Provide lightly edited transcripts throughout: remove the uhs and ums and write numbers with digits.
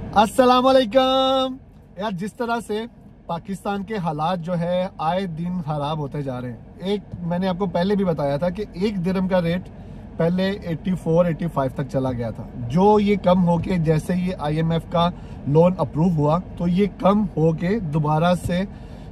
अस्सलाम वालेकुम। यार जिस तरह से पाकिस्तान के हालात जो है आए दिन खराब होते जा रहे हैं। मैंने आपको पहले भी बताया था कि एक दिरहम का रेट पहले 84-85 तक चला गया था, जो ये कम होके जैसे ये IMF का लोन अप्रूव हुआ तो ये कम होके दोबारा से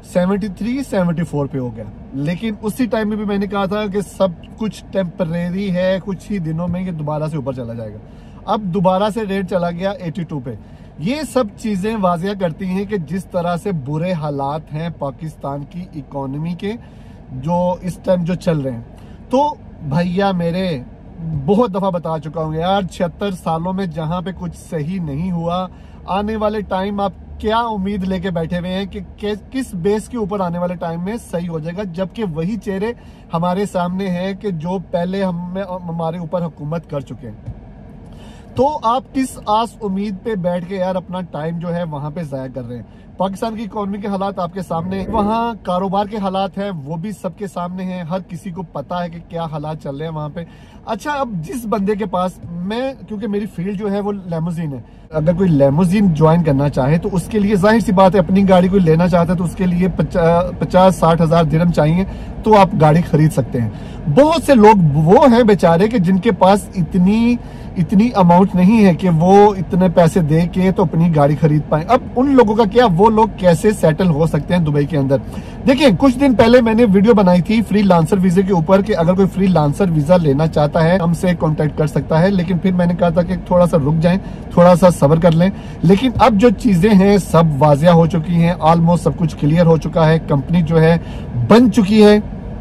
73-74 पे हो गया। लेकिन उसी टाइम में भी मैंने कहा था कि सब कुछ टेम्परेरी है, कुछ ही दिनों में ये दोबारा से ऊपर चला जाएगा। अब दोबारा से रेट चला गया 82 पे। ये सब चीजें वाजिया करती हैं कि जिस तरह से बुरे हालात हैं पाकिस्तान की इकोनॉमी के जो इस टाइम जो चल रहे हैं। तो भैया मेरे बहुत दफा बता चुका हूँ यार, 76 सालों में जहां पे कुछ सही नहीं हुआ, आने वाले टाइम आप क्या उम्मीद लेके बैठे हुए हैं कि किस बेस के ऊपर आने वाले टाइम में सही हो जाएगा, जबकि वही चेहरे हमारे सामने हैं कि जो पहले हमारे ऊपर हुकूमत कर चुके हैं। तो आप किस आस उम्मीद पे बैठ के यार अपना टाइम जो है वहां पे जाया कर रहे हैं। पाकिस्तान की इकोनॉमी के हालात आपके सामने, वहाँ कारोबार के हालात हैं वो भी सबके सामने हैं, हर किसी को पता है कि क्या हालात चल रहे हैं वहां पे। अच्छा, अब जिस बंदे के पास, क्योंकि मेरी फील्ड जो है वो लेमोजीन है, अगर कोई लेमोजीन ज्वाइन करना चाहे तो उसके लिए जाहिर सी बात है, अपनी गाड़ी कोई लेना चाहता है तो उसके लिए 50-60 हजार दिरहम चाहिए तो आप गाड़ी खरीद सकते हैं। बहुत से लोग वो हैं बेचारे कि जिनके पास इतनी अमाउंट नहीं है कि वो इतने पैसे दे के तो अपनी गाड़ी खरीद पाए। अब उन लोगों का क्या, वो लोग कैसे सेटल हो सकते हैं दुबई के अंदर। देखिए, कुछ दिन पहले मैंने वीडियो बनाई थी फ्री लांसर वीजे के ऊपर कि अगर कोई फ्री लांसर वीजा लेना चाहता है हमसे कांटेक्ट कर सकता है। लेकिन फिर मैंने कहा था कि थोड़ा सा रुक जाएं, थोड़ा सा सब्र कर लें। लेकिन अब जो चीजें हैं सब वाजिया हो चुकी हैं, ऑलमोस्ट सब कुछ क्लियर हो चुका है, कंपनी जो है बन चुकी है।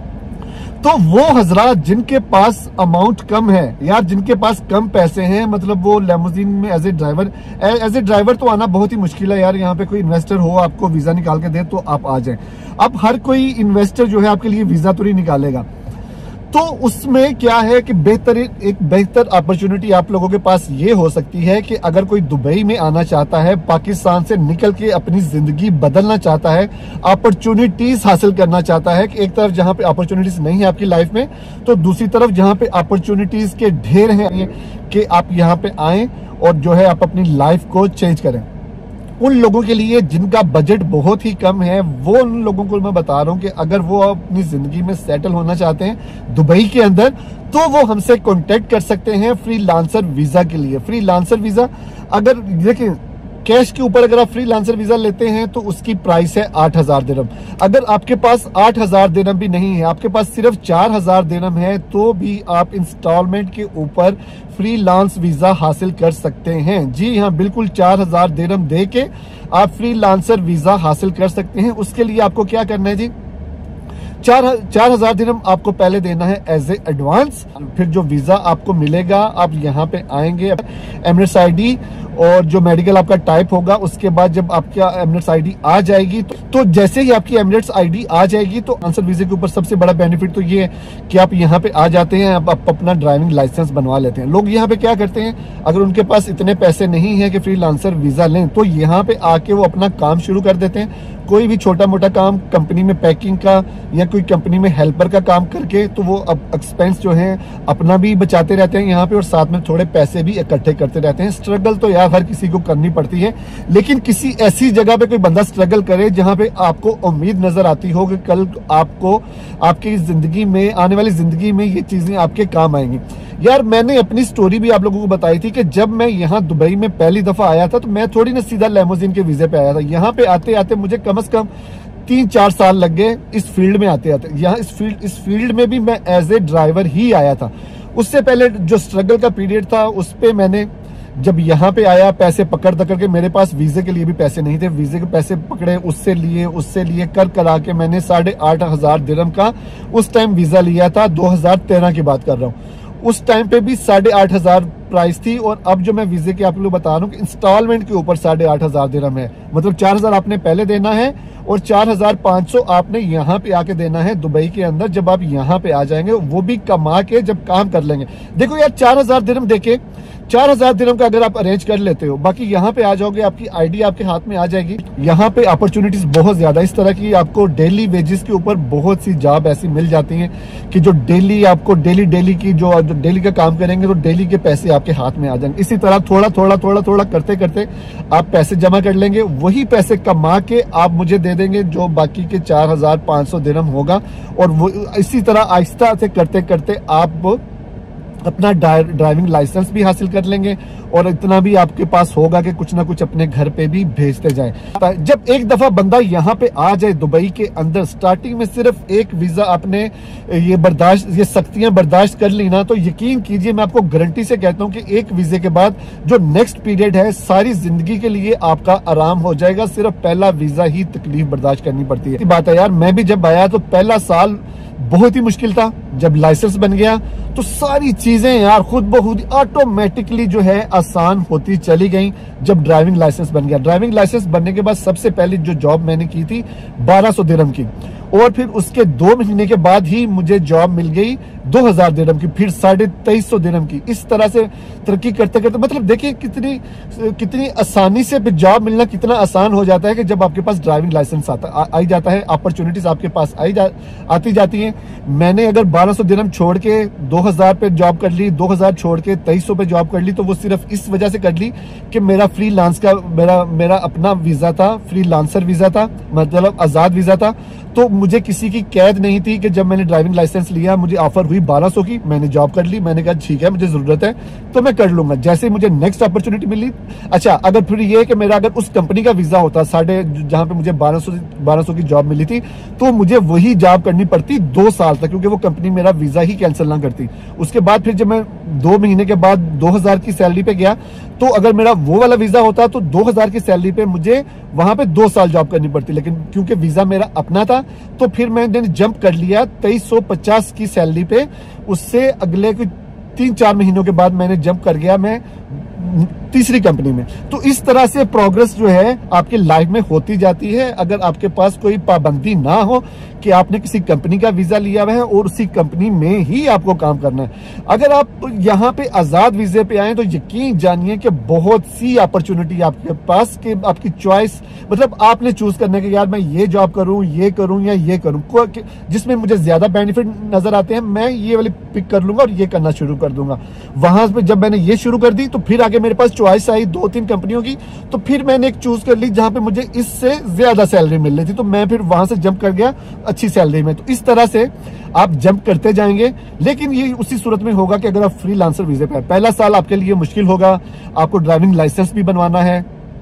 तो वो हजरात जिनके पास अमाउंट कम है यार, जिनके पास कम पैसे हैं, मतलब वो लेमोजीन में एज ए ड्राइवर तो आना बहुत ही मुश्किल है यार। यहाँ पे कोई इन्वेस्टर हो आपको वीजा निकाल के दे तो आप आ जाएं। अब हर कोई इन्वेस्टर जो है आपके लिए वीजा तो नहीं निकालेगा, तो उसमें क्या है कि एक बेहतर अपॉर्चुनिटी आप लोगों के पास ये हो सकती है कि अगर कोई दुबई में आना चाहता है, पाकिस्तान से निकल के अपनी जिंदगी बदलना चाहता है, अपॉर्चुनिटीज हासिल करना चाहता है कि एक तरफ जहां पे अपॉर्चुनिटीज नहीं है आपकी लाइफ में, तो दूसरी तरफ जहां पे अपॉर्चुनिटीज के ढेर हैं कि आप यहाँ पे आए और जो है आप अपनी लाइफ को चेंज करें। उन लोगों के लिए जिनका बजट बहुत ही कम है, वो उन लोगों को मैं बता रहा हूं कि अगर वो अपनी जिंदगी में सेटल होना चाहते हैं दुबई के अंदर, तो वो हमसे कांटेक्ट कर सकते हैं फ्री लांसर वीजा के लिए। फ्री लांसर वीजा, अगर देखिए कैश के ऊपर अगर आप फ्री लांसर वीजा लेते हैं तो उसकी प्राइस है 8,000 दिरहम। अगर आपके पास 8,000 दिरहम भी नहीं है, आपके पास सिर्फ 4,000 दिरहम है, तो भी आप इंस्टॉलमेंट के ऊपर फ्री लांस वीजा हासिल कर सकते हैं। जी हाँ, बिल्कुल 4,000 दिरहम दे के आप फ्री लांसर वीजा हासिल कर सकते हैं। उसके लिए आपको क्या करना है जी, 4,000 दिरहम आपको पहले देना है एज ए एडवांस। फिर जो वीजा आपको मिलेगा, आप यहाँ पे आएंगे, एमिरेट्स आईडी और जो मेडिकल आपका टाइप होगा, उसके बाद जब आपका एमिरेट्स आईडी आ जाएगी तो जैसे ही आपकी एमिरेट्स आईडी आ जाएगी तो आंसर वीजे के ऊपर सबसे बड़ा बेनिफिट तो ये है कि आप यहाँ पे आ जाते हैं, आप अपना ड्राइविंग लाइसेंस बनवा लेते हैं। लोग यहाँ पे क्या करते हैं, अगर उनके पास इतने पैसे नहीं है कि फ्री लांसर वीजा लें, तो यहाँ पे आके वो अपना काम शुरू कर देते हैं। कोई भी छोटा मोटा काम कंपनी में पैकिंग का या कोई कंपनी में हेल्पर का काम करके, तो वो अब एक्सपेंस जो है अपना भी बचाते रहते हैं यहाँ पे और साथ में थोड़े पैसे भी इकट्ठे करते रहते हैं। स्ट्रगल तो यार हर किसी को करनी पड़ती है, लेकिन किसी ऐसी जगह पे कोई बंदा स्ट्रगल करे जहां पे आपको उम्मीद नजर आती हो कि कल आपको आपकी जिंदगी में, आने वाली जिंदगी में ये चीजें आपके काम आएंगी। यार मैंने अपनी स्टोरी भी आप लोगों को बताई थी कि जब मैं यहाँ दुबई में पहली दफा आया था तो मैं थोड़ी ना सीधा लेमोजीन के वीजे पे आया था। यहाँ पे आते आते मुझे कम से कम 3-4 साल लग गए इस फील्ड में आते आते। यहाँ इस फील्ड में भी मैं एज ए ड्राइवर ही आया था। उससे पहले जो स्ट्रगल का पीरियड था उस पे मैंने जब यहाँ पे आया, पैसे पकड़ के, मेरे पास वीजे के लिए भी पैसे नहीं थे, वीजे के पैसे पकड़े, उससे लिए कर करा के मैंने 8,500 दिरहम का उस टाइम वीजा लिया था। 2013 की बात कर रहा हूँ। उस टाइम पे भी 8,500 प्राइस थी, और अब जो मैं वीजे के आप लोग बता रहा हूँ कि इंस्टॉलमेंट के ऊपर 8,500 दिरहम है। मतलब 4,000 आपने पहले देना है और 4,500 आपने यहाँ पे आके देना है दुबई के अंदर। जब आप यहाँ पे आ जाएंगे, वो भी कमा के जब काम कर लेंगे। देखो यार, 4,000 दिरहम देके 4000 दिरहम का अगर आप अरेंज कर लेते हो, बाकी यहाँ पे आ जाओगे, आपकी आईडी आपके हाथ में आ जाएगी। यहाँ पे अपॉर्चुनिटीज बहुत ज्यादा इस तरह की, आपको डेली वेजेस के ऊपर बहुत सी जॉब ऐसी मिल जाती हैं कि जो डेली आपको डेली की जो डेली का काम करेंगे तो डेली के पैसे आपके हाथ में आ जाएंगे। इसी तरह थोड़ा करते करते आप पैसे जमा कर लेंगे, वही पैसे कमा के आप मुझे दे देंगे जो बाकी के 4500 दिरहम होगा। और वो इसी तरह आहिस्ता से करते करते आप अपना ड्राइविंग लाइसेंस भी हासिल कर लेंगे और इतना भी आपके पास होगा कि कुछ ना कुछ अपने घर पे भी भेजते जाए। जब एक दफा बंदा यहाँ पे आ जाए दुबई के अंदर, स्टार्टिंग में सिर्फ एक वीजा आपने ये सख्तियां बर्दाश्त कर ली ना, तो यकीन कीजिए मैं आपको गारंटी से कहता हूँ कि एक वीजे के बाद जो नेक्स्ट पीरियड है सारी जिंदगी के लिए आपका आराम हो जाएगा। सिर्फ पहला वीजा ही तकलीफ बर्दाश्त करनी पड़ती है। बात है यार, मैं भी जब आया तो पहला साल बहुत ही मुश्किल था। जब लाइसेंस बन गया तो सारी चीजें यार खुद ब खुद ऑटोमेटिकली जो है आसान होती चली गई। जब ड्राइविंग लाइसेंस बन गया, ड्राइविंग लाइसेंस बनने के बाद सबसे पहले जो जॉब मैंने की थी 1200 दिरहम की, और फिर उसके 2 महीने के बाद ही मुझे जॉब मिल गई 2000 दिरहम की, फिर 2350 दिरहम की। इस तरह से तरक्की करते करते, मतलब देखिए कितनी आसानी से जॉब मिलना कितना आसान हो जाता है कि जब आपके पास ड्राइविंग लाइसेंस आई जाता है, अपॉर्चुनिटीज आपके पास आती जाती हैं। मैंने अगर 1200 दिरहम छोड़ के 2000 पे जॉब कर ली, 2000 छोड़ के 2300 पे जॉब कर ली, तो वो सिर्फ इस वजह से कर ली कि मेरा फ्रीलांस का मेरा अपना वीजा था, फ्रीलांसर वीजा था, मतलब आजाद वीजा था। तो मुझे किसी की कैद नहीं थी कि जब मैंने ड्राइविंग लाइसेंस लिया मुझे ऑफर हुई 1200 की, मैंने जॉब कर ली, मैंने कहा ठीक है मुझे जरूरत है तो मैं कर लूंगा। जैसे मुझे नेक्स्ट अपॉर्चुनिटी मिली, अच्छा अगर फिर ये कि मेरा अगर उस कंपनी का वीजा होता जहां पे मुझे 1200 की जॉब मिली थी, तो मुझे वही जॉब करनी पड़ती 2 साल तक, क्योंकि वो कंपनी मेरा वीजा ही कैंसिल ना करती। उसके बाद फिर जब मैं 2 महीने के बाद 2000 की सैलरी पे गया, तो अगर मेरा वो वाला वीजा होता तो 2000 की सैलरी पे मुझे वहां पे 2 साल जॉब करनी पड़ती। लेकिन क्योंकि वीजा मेरा अपना था तो फिर मैंने जंप कर लिया 2350 की सैलरी पे। उससे अगले 3-4 महीनों के बाद मैंने जंप कर गया मैं तीसरी कंपनी में। तो इस तरह से प्रोग्रेस जो है आपकी लाइफ में होती जाती है, अगर आपके पास कोई पाबंदी ना हो कि आपने किसी कंपनी का वीजा लिया हुआ है और उसी कंपनी में ही आपको काम करना है। अगर आप यहाँ पे आजाद वीजे पे आए तो यकीन जानिए कि बहुत सी अपॉर्चुनिटी आपके पास, कि आपकी चॉइस, मतलब आपने चूज करने के यार मैं ये जॉब करूं या ये करूं, जिसमें मुझे ज्यादा बेनिफिट नजर आते हैं मैं ये वाली पिक कर लूंगा और ये करना शुरू कर दूंगा। वहां पे जब मैंने ये शुरू कर दी तो फिर आगे मेरे पास चॉइस आई 2-3 कंपनियों की, तो फिर मैंने एक चूज कर ली जहां पे मुझे इससे ज्यादा सैलरी मिल रही थी, तो मैं फिर वहां से जंप कर गया अच्छी सैलरी में। तो इस तरह से आप जंप करते जाएंगे, लेकिन ये उसी सूरत में होगा कि अगर आप फ्रीलांसर वीजे पे, पहला साल आपके लिए मुश्किल होगा, आपको ड्राइविंग लाइसेंस भी बनवाना है,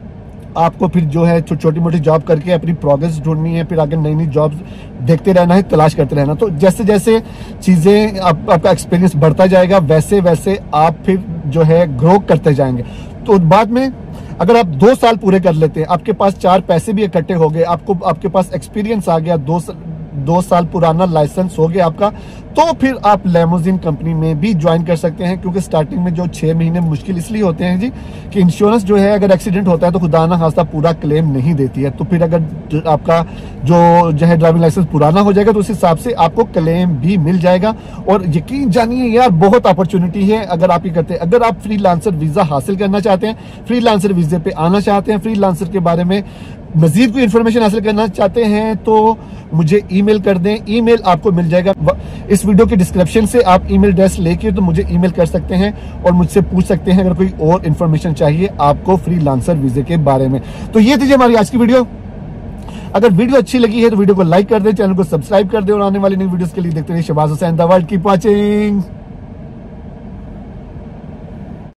आपको फिर जो है छोटी मोटी जॉब करके अपनी प्रोग्रेस ढूंढनी है, फिर आगे नई नई जॉब देखते रहना है, तलाश करते रहना। तो जैसे जैसे चीजें आपका एक्सपीरियंस बढ़ता जाएगा वैसे वैसे आप फिर जो है ग्रो करते जाएंगे। तो बाद में अगर आप 2 साल पूरे कर लेते हैं, आपके पास 4 पैसे भी इकट्ठे हो गए, आपके पास एक्सपीरियंस आ गया, 2 साल पुराना लाइसेंस हो गया आपका, तो फिर आप लेमोजिन कंपनी में भी ज्वाइन कर सकते हैं। क्योंकि स्टार्टिंग में जो 6 महीने मुश्किल इसलिए होते हैं जी कि इंश्योरेंस जो है अगर एक्सीडेंट होता है तो खुदा ना खास्ता पूरा क्लेम नहीं देती है। तो फिर अगर आपका जो है ड्राइविंग लाइसेंस पुराना हो जाएगा तो उस हिसाब से आपको क्लेम भी मिल जाएगा। और यकीन जानिए यार बहुत अपॉर्चुनिटी है अगर आप ये करते हैं। अगर आप फ्रीलांसर वीजा हासिल करना चाहते हैं, फ्रीलांसर वीजे पे आना चाहते हैं, फ्रीलांसर के बारे में मजीद कोई इन्फॉर्मेशन हासिल करना चाहते हैं तो मुझे ईमेल कर दें। ईमेल आपको मिल जाएगा इस वीडियो के डिस्क्रिप्शन से, आप ईमेल एड्रेस लेके तो मुझे ईमेल कर सकते हैं और मुझसे पूछ सकते हैं अगर कोई और इन्फॉर्मेशन चाहिए आपको फ्रीलांसर वीजे के बारे में। तो ये थी हमारी आज की वीडियो। अगर वीडियो अच्छी लगी है तो वीडियो को लाइक कर दें, चैनल को सब्सक्राइब कर दें और आने वाली नई वीडियोस के लिए देखते रहिए Shahbaz Hussain the world. Keep watching.